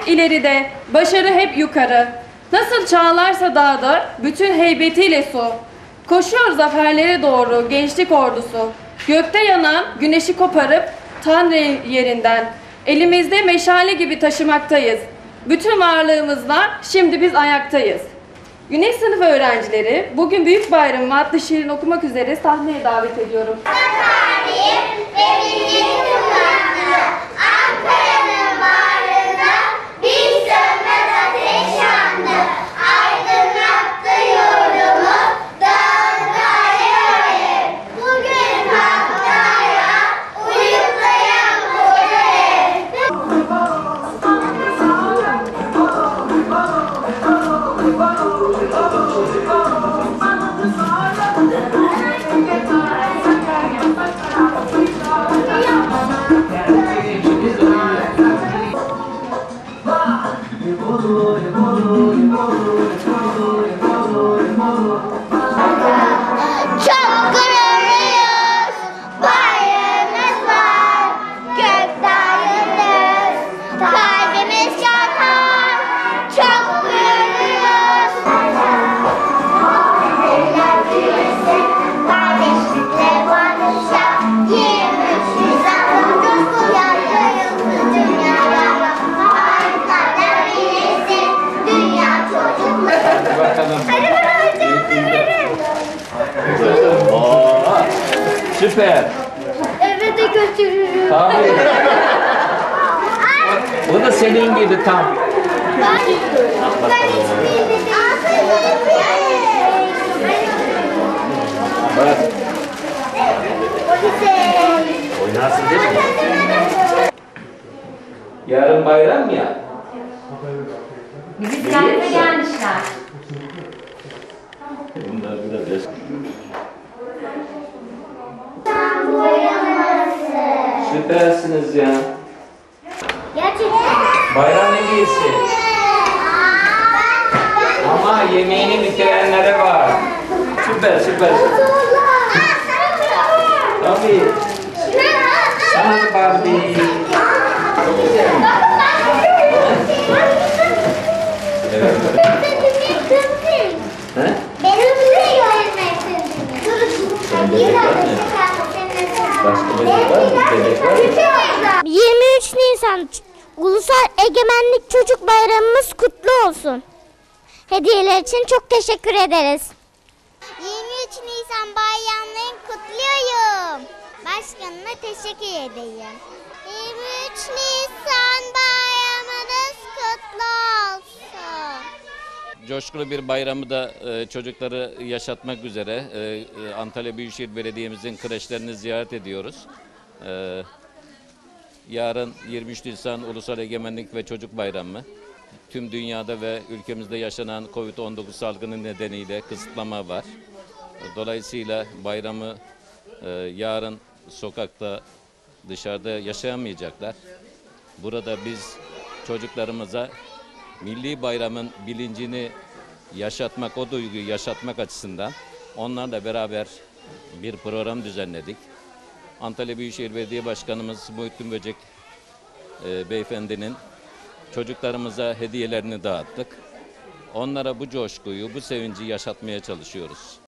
ileride, başarı hep yukarı. Nasıl çağlarsa dağda, bütün heybetiyle su. Koşuyor zaferlere doğru gençlik ordusu. Gökte yanan güneşi koparıp Tanrı yerinden. Elimizde meşale gibi taşımaktayız. Bütün varlığımızla şimdi biz ayaktayız. Güneş sınıfı öğrencileri, bugün Büyük Bayram adlı şiirini okumak üzere sahneye davet ediyorum. Tarihim ve milli kullandı. Ankara'nın bağrında bir sönmez ateş yandı. Aydınlattı yurdumu, dağında alev. Bugün kalktı ayağa, uyuklayan koca ev. Çok gururluyuz, bayrağımız var, gökdağınız, kalbimiz çarpar. Çok gururluyuz. Eller büyüsün, kardeşlikle barışa, 23 Nisan coşku yayıldı dünyaya. Harikalar birleşsin, dünya çocukları. Hadi bana hocam verin. Oo, süper. Eve de götürürüm. Tabii. O da senin gibi tam. Ben hiç bilmedim. Bak. Polise. Oynarsın değil mi? Yarın bayram ya. Müzisyenlere gelmişler. Bunlar biraz süpersiniz ya. Gerçekten. Bayram hediyesi. Ama yemeğini bitirenlere var. Süper süper. Tabii. Sana Barbie. Çok güzel. Evet. He? Başka bebek var mı? Bebek var mı? 23 Nisan Ulusal Egemenlik Çocuk Bayramımız kutlu olsun. Hediyeler için çok teşekkür ederiz. 23 Nisan bayramlarını kutluyorum. Başkanına teşekkür edeyim. 23 Nisan bayramınız kutlu olsun. Coşkulu bir bayramı da çocukları yaşatmak üzere Antalya Büyükşehir Belediye'mizin kreşlerini ziyaret ediyoruz. Yarın 23 Nisan Ulusal Egemenlik ve Çocuk Bayramı. Tüm dünyada ve ülkemizde yaşanan Covid-19 salgını nedeniyle kısıtlama var. Dolayısıyla bayramı yarın sokakta, dışarıda yaşayamayacaklar. Burada biz çocuklarımıza milli bayramın bilincini yaşatmak, o duyguyu yaşatmak açısından onlarla beraber bir program düzenledik. Antalya Büyükşehir Belediye Başkanımız Muhittin Böcek beyefendinin çocuklarımıza hediyelerini dağıttık. Onlara bu coşkuyu, bu sevinci yaşatmaya çalışıyoruz.